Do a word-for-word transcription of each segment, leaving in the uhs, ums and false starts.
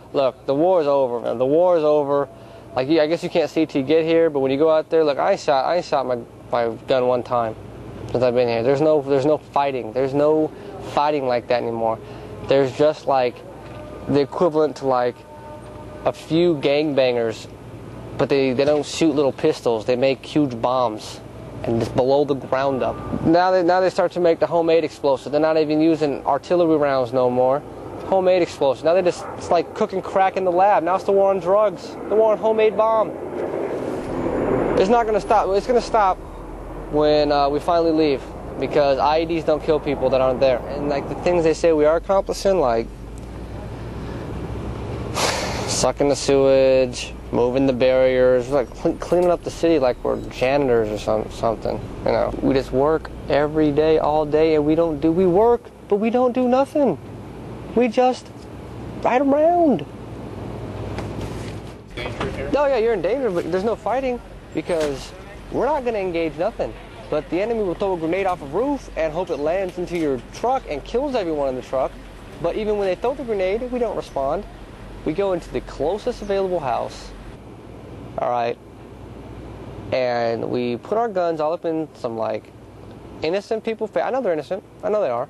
look, the war is over, man. The war is over. Like, I guess you can't see till you get here, but when you go out there, look, I ain't shot, I ain't shot my, my gun one time since I've been here. There's no, there's no fighting. There's no fighting like that anymore. There's just like the equivalent to like a few gangbangers, but they, they don't shoot little pistols. They make huge bombs and just below the ground up. Now they, now they start to make the homemade explosives. They're not even using artillery rounds no more. Homemade explosives. Now they just, it's like cooking crack in the lab. Now it's the war on drugs, the war on homemade bomb. It's not going to stop. It's going to stop when uh, we finally leave, because I E Ds don't kill people that aren't there. And like the things they say we are accomplishing, like sucking the sewage, moving the barriers, like cleaning up the city like we're janitors or some, something. You know, we just work every day, all day, and we don't do. We work, but we don't do nothing. We just ride around. No, yeah, you're in danger, but there's no fighting because we're not going to engage nothing. But the enemy will throw a grenade off a roof and hope it lands into your truck and kills everyone in the truck. But even when they throw the grenade, we don't respond. We go into the closest available house, all right, and we put our guns all up in some, like, innocent people. I know they're innocent. I know they are.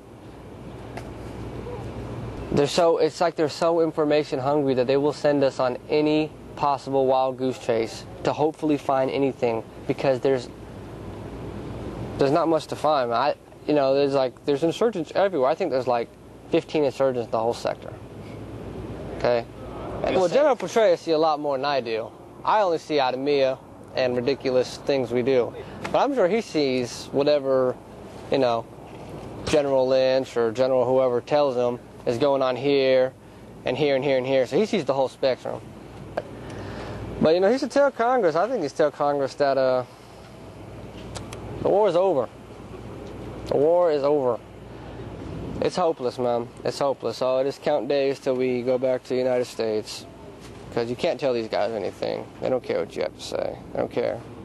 They're so, it's like they're so information hungry that they will send us on any possible wild goose chase to hopefully find anything, because there's there's not much to find. I, you know, there's like, there's insurgents everywhere. I think there's like fifteen insurgents in the whole sector. Okay? And well, General Petraeus see a lot more than I do. I only see Adamia and ridiculous things we do. But I'm sure he sees whatever, you know, General Lynch or General whoever tells him is going on here and here and here and here. So he sees the whole spectrum. But, you know, he should tell Congress, I think he should tell Congress that uh, the war is over. The war is over. It's hopeless, man. It's hopeless. So just count days till we go back to the United States. Because you can't tell these guys anything. They don't care what you have to say. They don't care.